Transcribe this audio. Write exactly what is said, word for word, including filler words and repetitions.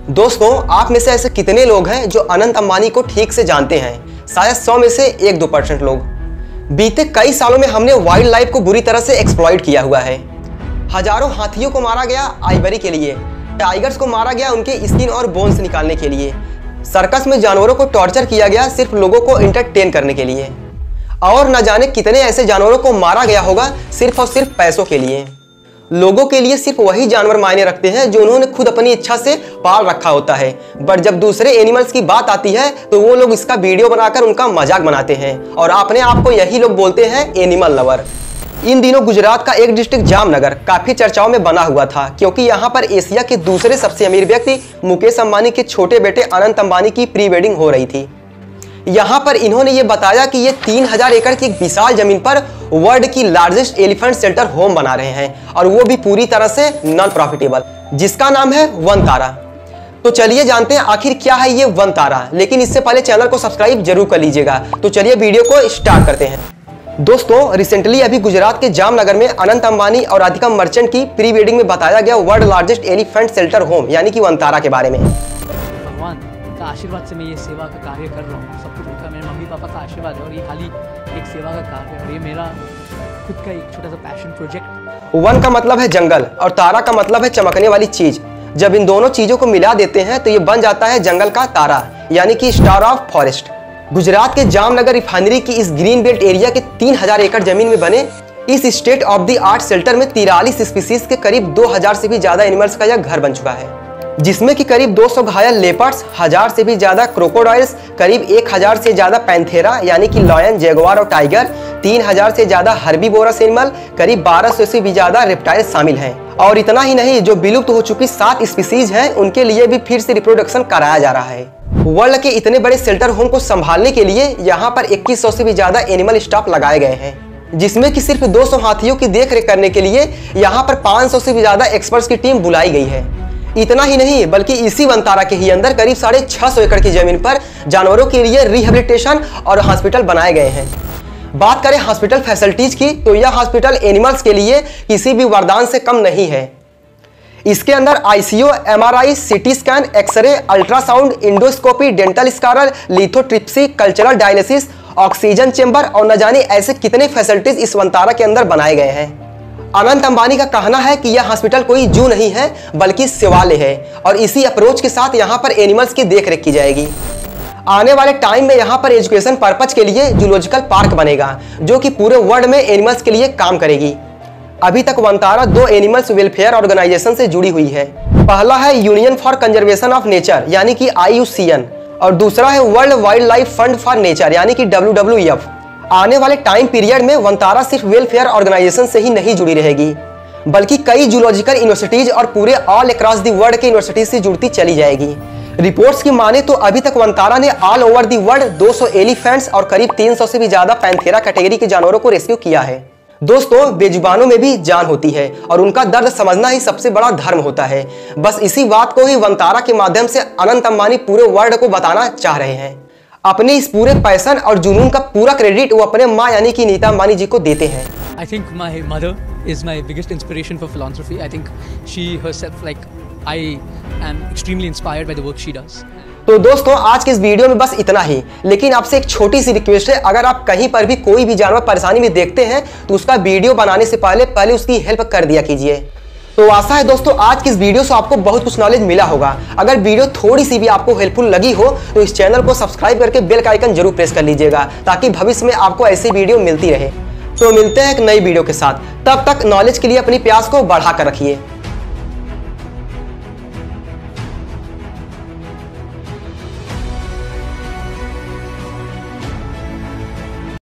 दोस्तों, आप में से ऐसे कितने लोग हैं जो अनंत अंबानी को ठीक से जानते हैं? शायद सौ में से एक दो परसेंट लोग। बीते कई सालों में हमने वाइल्ड लाइफ को बुरी तरह से एक्सप्लॉइट किया हुआ है। हजारों हाथियों को मारा गया आइवरी के लिए, टाइगर्स को मारा गया उनके स्किन और बोन्स निकालने के लिए, सर्कस में जानवरों को टॉर्चर किया गया सिर्फ लोगों को एंटरटेन करने के लिए, और न जाने कितने ऐसे जानवरों को मारा गया होगा सिर्फ और सिर्फ पैसों के लिए। लोगों के लिए सिर्फ वही जानवर मायने रखते हैं जो उन्होंने खुद अपनी इच्छा से पाल रखा होता है, बट जब दूसरे एनिमल्स की बात आती है तो वो लोग इसका वीडियो बनाकर उनका मजाक बनाते हैं और अपने आप को यही लोग बोलते हैं एनिमल लवर। इन दिनों गुजरात का एक डिस्ट्रिक्ट जामनगर काफी चर्चाओं में बना हुआ था, क्योंकि यहाँ पर एशिया के दूसरे सबसे अमीर व्यक्ति मुकेश अंबानी के छोटे बेटे अनंत अंबानी की प्री वेडिंग हो रही थी। यहाँ पर इन्होंने ये बताया कि ये तीन हजार एकड़ की एक विशाल जमीन पर वर्ल्ड की लार्जेस्ट एलिफेंट शेल्टर होम बना रहे हैं, और वो भी पूरी तरह से नॉन प्रॉफिटेबल, जिसका नाम है वन तारा। तो चलिए जानते हैं आखिर क्या है ये वन तारा, लेकिन इससे पहले चैनल को सब्सक्राइब जरूर कर लीजिएगा। तो चलिए वीडियो को स्टार्ट करते हैं। दोस्तों, रिसेंटली अभी गुजरात के जामनगर में अनंत अंबानी और राधिका मर्चेंट की प्री वेडिंग में बताया गया world largest elephant shelter home यानी कि वन तारा के बारे में। का आशीर्वाद से मैं ये सेवा का कार्य कर रहा हूँ। सब कुछ उनका मेरे मम्मी पापा का आशीर्वाद है, और ये खाली एक सेवा का कार्य है, और ये मेरा खुद का एक छोटा सा पैशन प्रोजेक्ट। वन का मतलब है जंगल और तारा का मतलब है चमकने वाली चीज। जब इन दोनों चीजों को मिला देते हैं तो ये बन जाता है जंगल का तारा यानी कि स्टार ऑफ फॉरेस्ट। गुजरात के जामनगर रिफाइनरी की इस ग्रीन बेल्ट एरिया के तीन हजार एकड़ जमीन में बने इस state of the art shelter में तिरालीस स्पीसीज के करीब दो हजार से भी ज्यादा एनिमल्स का यह घर बन चुका है, जिसमें कि करीब दो सौ घायल लेपर्ड्स, हजार से भी ज्यादा क्रोकोडाइल्स, करीब एक हजार से ज्यादा पैंथेरा यानी कि लॉयन, जैगुआर और टाइगर, तीन हजार से ज्यादा हर्बीवोरस एनिमल, करीब बारह सौ से भी ज्यादा रेप्टाइल शामिल हैं। और इतना ही नहीं, जो विलुप्त हो चुकी सात स्पीसीज हैं उनके लिए भी फिर से रिप्रोडक्शन कराया जा रहा है। वर्ल्ड के इतने बड़े शेल्टर होम को संभालने के लिए यहाँ पर इक्कीस सौ से भी ज्यादा एनिमल स्टाफ लगाए गए हैं, जिसमें कि सिर्फ दो सौ हाथियों की देखरेख करने के लिए यहाँ पर पाँच सौ से भी ज्यादा एक्सपर्ट्स की टीम बुलाई गई है। इतना ही नहीं, बल्कि इसी वन तारा के ही अंदर करीब साढ़े छह सौ एकड़ की जमीन पर जानवरों के लिए रिहेबिलिटेशन और हॉस्पिटल बनाए गए हैं। बात करें हॉस्पिटल फैसिलिटीज की, तो यह हॉस्पिटल एनिमल्स के लिए किसी भी वरदान से कम नहीं है। इसके अंदर ICU, MRI, CT scan, x ray, ultrasound, endoscopy, dental scanner, lithotripsy, cultural dialysis, oxygen chamber और न जाने ऐसे कितने फैसिलिटीज इस वन तारा के अंदर बनाए गए हैं। अनंत अंबानी का कहना है कि यह हॉस्पिटल कोई जू नहीं है बल्कि शिवालय है, और इसी अप्रोच के साथ यहाँ पर एनिमल्स की देखरेख की जाएगी। आने वाले टाइम में यहाँ पर एजुकेशन पर्पज के लिए जूलॉजिकल पार्क बनेगा, जो कि पूरे वर्ल्ड में एनिमल्स के लिए काम करेगी। अभी तक वन तारा दो एनिमल्स वेलफेयर ऑर्गेनाइजेशन से जुड़ी हुई है। पहला है union for conservation of nature यानी कि आई यू सी एन, और दूसरा है world wildlife fund for nature यानी कि डब्ल्यू डब्ल्यू एफ। आने वाले टाइम पीरियड में वन तारा सिर्फ वेलफेयर ऑर्गेनाइजेशन से ही नहीं जुड़ी रहेगी, बल्कि कई जूलॉजिकल यूनिवर्सिटीज और पूरे ऑल अक्रॉस द वर्ल्ड के यूनिवर्सिटीज से जुड़ती चली जाएगी। रिपोर्ट्स की माने तो अभी तक वन तारा ने ऑल ओवर द वर्ल्ड दो सौ एलिफेंट्स और करीब तीन सौ से भी ज्यादा पैंथेरा कैटेगरी के जानवरों को रेस्क्यू किया है। दोस्तों, बेजुबानों में भी जान होती है और उनका दर्द समझना ही सबसे बड़ा धर्म होता है। बस इसी बात को ही वन तारा के माध्यम से अनंत अंबानी पूरे वर्ल्ड को बताना चाह रहे हैं। अपने इस पूरे पैशन और जुनून का पूरा क्रेडिट वो अपने माँ यानी कि नीता अंबानी जी को देते हैं। I think my mother is my biggest inspiration for philanthropy. I think she herself, like, I am extremely inspired by the work she does. तो दोस्तों, आज के इस वीडियो में बस इतना ही, लेकिन आपसे एक छोटी सी रिक्वेस्ट है, अगर आप कहीं पर भी कोई भी जानवर परेशानी में देखते हैं तो उसका वीडियो बनाने से पहले पहले उसकी हेल्प कर दिया कीजिए। तो आशा है दोस्तों आज की इस वीडियो से आपको बहुत कुछ नॉलेज मिला होगा। अगर वीडियो थोड़ी सी भी आपको हेल्पफुल लगी हो तो इस चैनल को सब्सक्राइब करके बेल का आइकन जरूर प्रेस कर लीजिएगा, ताकि भविष्य में आपको ऐसी वीडियो मिलती रहे। तो मिलते हैं एक नई वीडियो के साथ, तब तक नॉलेज के लिए अपनी प्यास को बढ़ा कर रखिए।